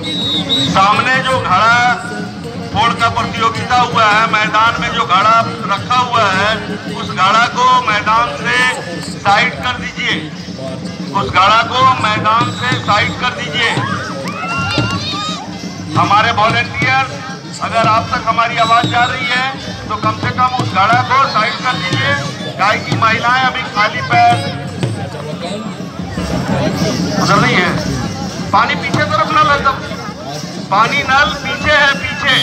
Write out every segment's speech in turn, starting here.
सामने जो घड़ा फोड़ का प्रतियोगिता हुआ है, मैदान में जो घड़ा रखा हुआ है, उस घड़ा को मैदान से साइड कर दीजिए। उस घड़ा को मैदान से साइड कर दीजिए। हमारे वॉलेंटियर, अगर आप तक हमारी आवाज जा रही है तो कम से कम उस घड़ा को साइड कर दीजिए। गाय की महिलाएं अभी खाली पैर उधर नहीं है। पानी पीछे तरफ नल है, तब पानी नल पीछे है,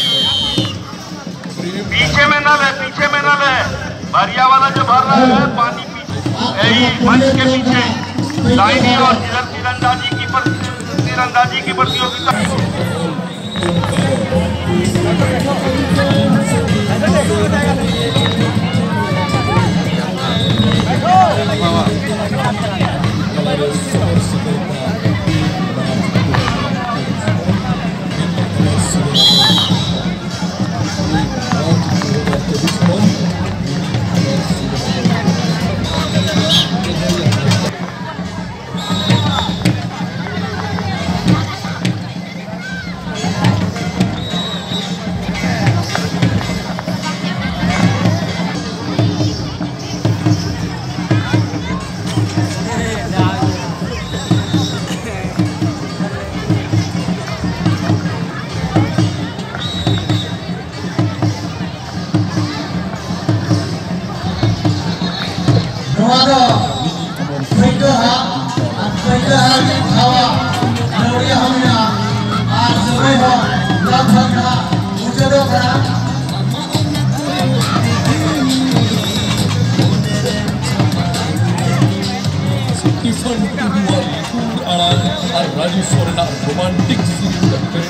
पीछे में नल है, पीछे में नल है। भरिया वाला जो भर रहा है पानी पीछे, यही मंच के पीछे दाहिनी और जिधर तीरंदाजी की प्रतियोगिता। Raju Sorena romantic scene